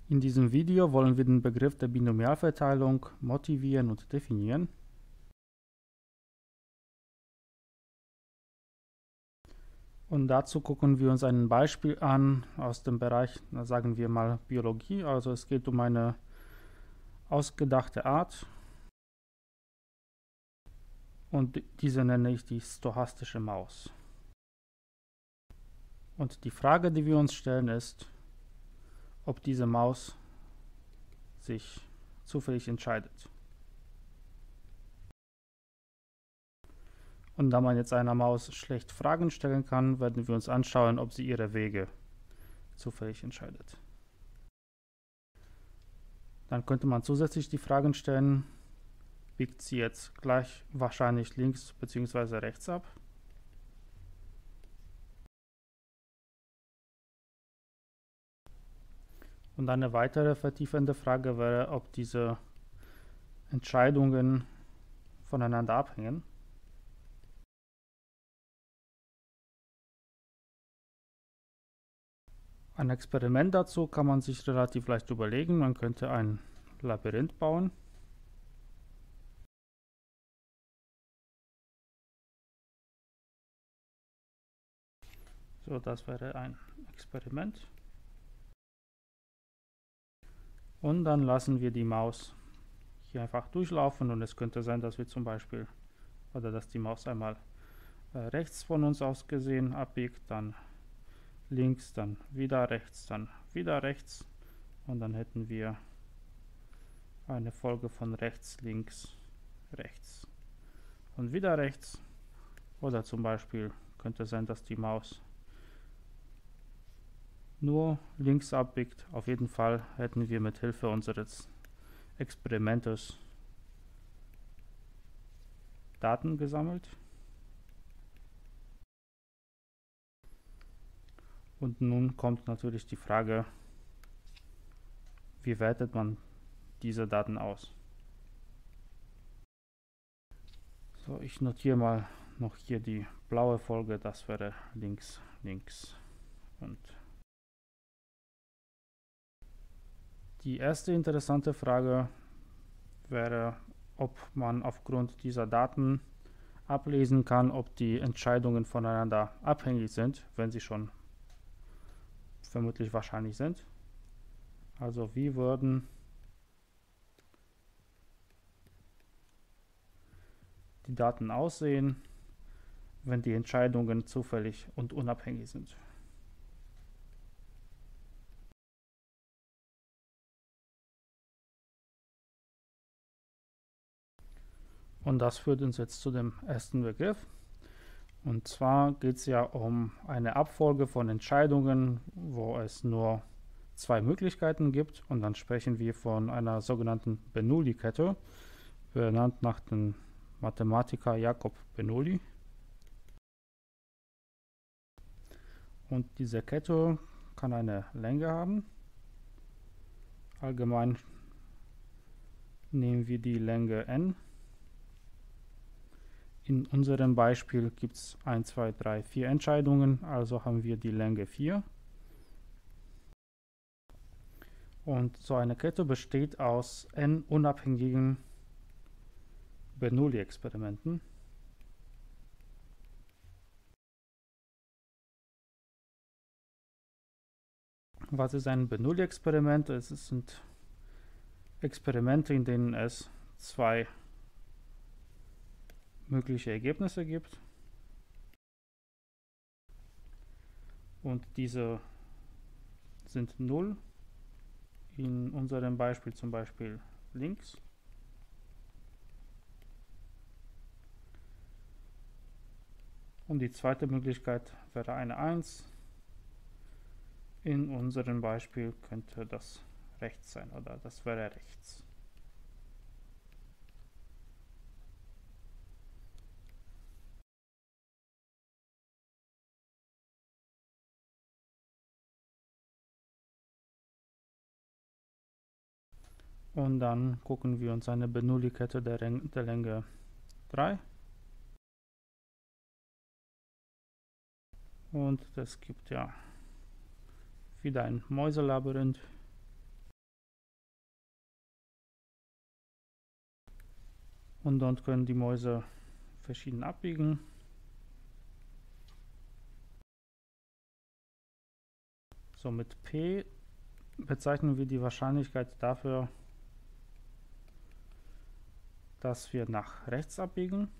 In diesem Video wollen wir den Begriff der Binomialverteilung motivieren und definieren. Und dazu gucken wir uns ein Beispiel an aus dem Bereich, sagen wir mal, Biologie. Also es geht um eine ausgedachte Art und diese nenne ich die stochastische Maus. Und die Frage, die wir uns stellen, ist, ob diese Maus sich zufällig entscheidet. Und da man jetzt einer Maus schlecht Fragen stellen kann, werden wir uns anschauen, ob sie ihre Wege zufällig entscheidet. Dann könnte man zusätzlich die Fragen stellen, biegt sie jetzt gleich wahrscheinlich links bzw. rechts ab? Und eine weitere vertiefende Frage wäre, ob diese Entscheidungen voneinander abhängen. Ein Experiment dazu kann man sich relativ leicht überlegen. Man könnte ein Labyrinth bauen. So, das wäre ein Experiment. Und dann lassen wir die Maus hier einfach durchlaufen und es könnte sein, dass wir zum Beispiel, oder dass die Maus einmal rechts von uns aus gesehen abbiegt, dann links, dann wieder rechts und dann hätten wir eine Folge von rechts, links, rechts und wieder rechts. Oder zum Beispiel könnte sein, dass die Maus nur links abbiegt. Auf jeden Fall hätten wir mit Hilfe unseres Experimentes Daten gesammelt. Und nun kommt natürlich die Frage, wie wertet man diese Daten aus? So, ich notiere mal noch hier die blaue Folge, das wäre links, links und die erste interessante Frage wäre, ob man aufgrund dieser Daten ablesen kann, ob die Entscheidungen voneinander abhängig sind, wenn sie schon vermutlich wahrscheinlich sind. Also wie würden die Daten aussehen, wenn die Entscheidungen zufällig und unabhängig sind? Und das führt uns jetzt zu dem ersten Begriff. Und zwar geht es ja um eine Abfolge von Entscheidungen, wo es nur zwei Möglichkeiten gibt. Und dann sprechen wir von einer sogenannten Bernoulli-Kette, benannt nach dem Mathematiker Jacob Bernoulli. Und diese Kette kann eine Länge haben. Allgemein nehmen wir die Länge n. In unserem Beispiel gibt es 1, 2, 3, 4 Entscheidungen, also haben wir die Länge 4. Und so eine Kette besteht aus n unabhängigen Bernoulli-Experimenten. Was ist ein Bernoulli-Experiment? Es sind Experimente, in denen es zwei mögliche Ergebnisse gibt. Und diese sind 0. In unserem Beispiel zum Beispiel links. Und die zweite Möglichkeit wäre eine 1. In unserem Beispiel könnte das rechts sein oder das wäre rechts. Und dann gucken wir uns eine Bernoulli-Kette der Länge 3. Und das gibt ja wieder ein Mäuselabyrinth. Und dort können die Mäuse verschieden abbiegen. So, mit P bezeichnen wir die Wahrscheinlichkeit dafür, dass wir nach rechts abbiegen.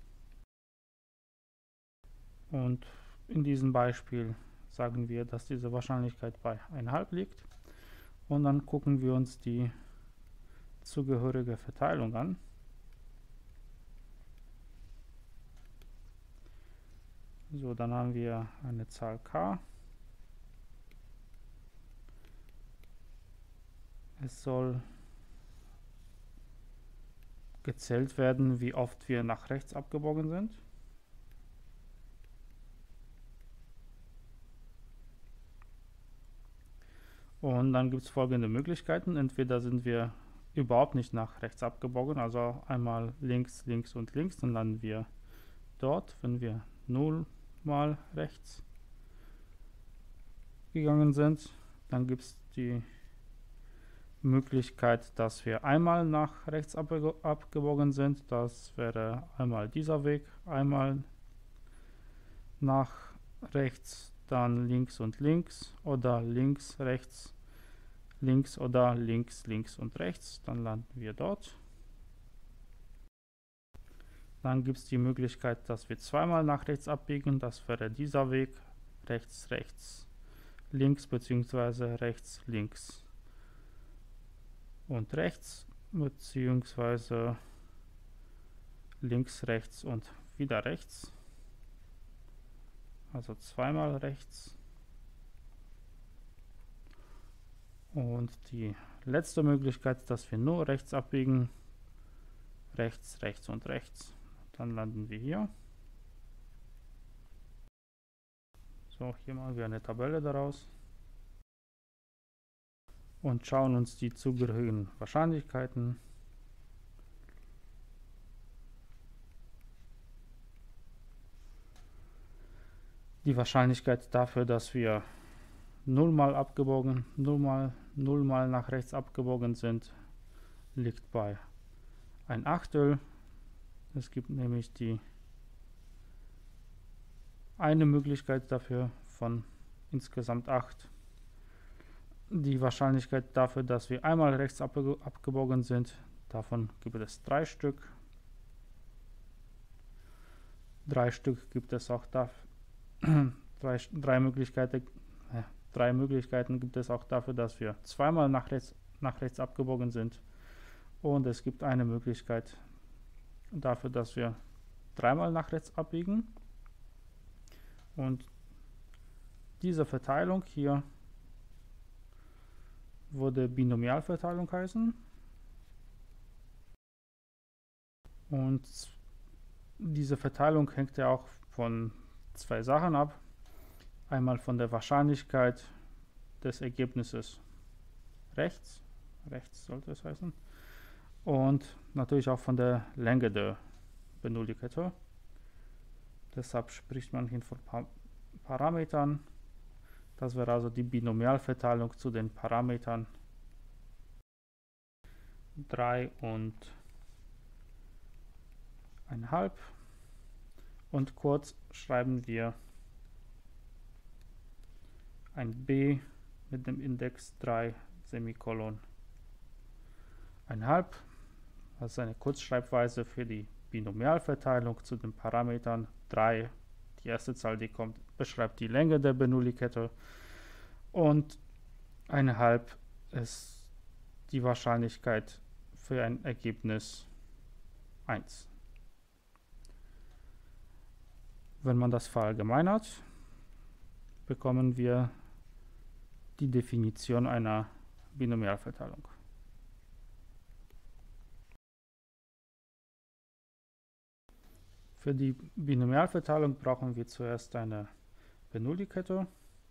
Und in diesem Beispiel sagen wir, dass diese Wahrscheinlichkeit bei 1,5 liegt. Und dann gucken wir uns die zugehörige Verteilung an. So, dann haben wir eine Zahl k. Es soll gezählt werden, wie oft wir nach rechts abgebogen sind. Und dann gibt es folgende Möglichkeiten. Entweder sind wir überhaupt nicht nach rechts abgebogen, also einmal links, links und links, dann landen wir dort, wenn wir 0 mal rechts gegangen sind. Dann gibt es die Möglichkeit, dass wir einmal nach rechts abgebogen sind. Das wäre einmal dieser Weg, einmal nach rechts, dann links und links oder links, rechts, links oder links, links und rechts. Dann landen wir dort. Dann gibt es die Möglichkeit, dass wir zweimal nach rechts abbiegen. Das wäre dieser Weg, rechts, rechts, links bzw. rechts, links und rechts bzw. links, rechts und wieder rechts. Also zweimal rechts. Und die letzte Möglichkeit, dass wir nur rechts abbiegen. Rechts, rechts und rechts. Dann landen wir hier. So, hier machen wir eine Tabelle daraus. Und schauen uns die zugehörigen Wahrscheinlichkeiten. Die Wahrscheinlichkeit dafür, dass wir 0 mal abgebogen, 0 mal nach rechts abgebogen sind, liegt bei 1/8. Es gibt nämlich die eine Möglichkeit dafür von insgesamt 8. Die Wahrscheinlichkeit dafür, dass wir einmal rechts abgebogen sind, davon gibt es 3 Stück. 3 Stück gibt es auch dafür. Drei Möglichkeiten gibt es auch dafür, dass wir zweimal nach rechts abgebogen sind. Und es gibt eine Möglichkeit dafür, dass wir dreimal nach rechts abbiegen. Und diese Verteilung hier würde Binomialverteilung heißen. Und diese Verteilung hängt ja auch von 2 Sachen ab. Einmal von der Wahrscheinlichkeit des Ergebnisses rechts sollte es heißen, und natürlich auch von der Länge der Benulli-Kette. Deshalb spricht man hier von Parametern. Das wäre also die Binomialverteilung zu den Parametern 3 und 1/2. Und kurz schreiben wir ein B mit dem Index 3 Semikolon 1/2. Das ist eine Kurzschreibweise für die Binomialverteilung zu den Parametern 3. Die erste Zahl, die kommt, beschreibt die Länge der Bernoulli-Kette, und 1/2 ist die Wahrscheinlichkeit für ein Ergebnis 1. Wenn man das verallgemeinert, bekommen wir die Definition einer Binomialverteilung. Für die Binomialverteilung brauchen wir zuerst eine Bernoulli-Kette.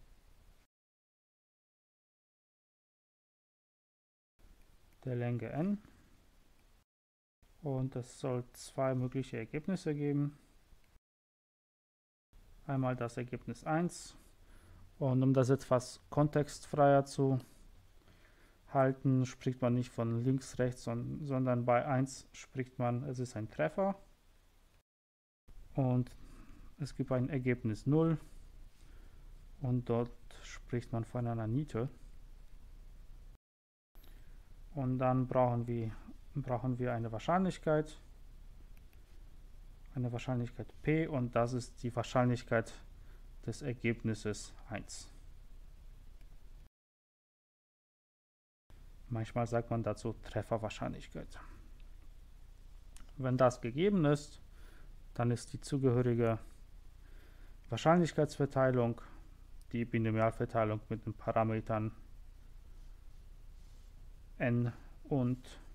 Der Länge n. Und es soll 2 mögliche Ergebnisse geben. Einmal das Ergebnis 1. Und um das etwas kontextfreier zu halten, spricht man nicht von links, rechts, sondern bei 1 spricht man, es ist ein Treffer. Und es gibt ein Ergebnis 0 und dort spricht man von einer Niete. Und dann brauchen wir eine Wahrscheinlichkeit P, und das ist die Wahrscheinlichkeit des Ergebnisses 1. Manchmal sagt man dazu Trefferwahrscheinlichkeit. Wenn das gegeben ist, dann ist die zugehörige Wahrscheinlichkeitsverteilung die Binomialverteilung mit den Parametern n und